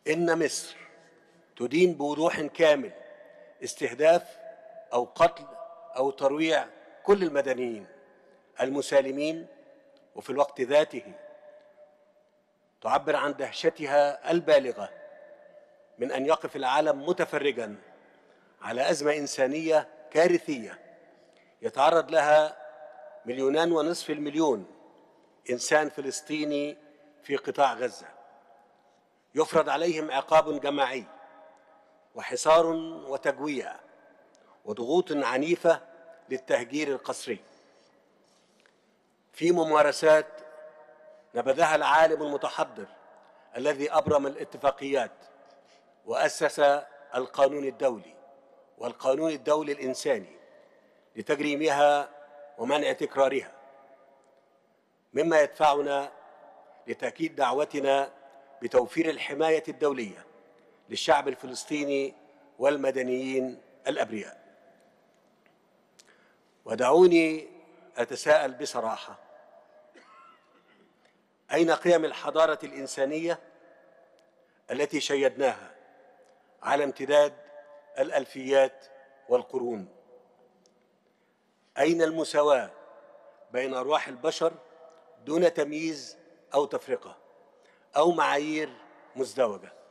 إن مصر تدين بوضوح كامل استهداف أو قتل أو ترويع كل المدنيين المسالمين، وفي الوقت ذاته تعبر عن دهشتها البالغة من أن يقف العالم متفرجاً على أزمة إنسانية كارثية يتعرض لها 2.5 مليون إنسان فلسطيني في قطاع غزة، يفرض عليهم عقاب جماعي وحصار وتجويع وضغوط عنيفة للتهجير القسري، في ممارسات نبذها العالم المتحضر الذي أبرم الاتفاقيات وأسس القانون الدولي والقانون الدولي الإنساني لتجريمها ومنع تكرارها، مما يدفعنا لتأكيد دعوتنا بتوفير الحماية الدولية للشعب الفلسطيني والمدنيين الأبرياء. ودعوني أتساءل بصراحة: أين قيم الحضارة الإنسانية التي شيدناها على امتداد الألفيات والقرون؟ أين المساواة بين أرواح البشر دون تمييز أو تفرقة أو معايير مزدوجة؟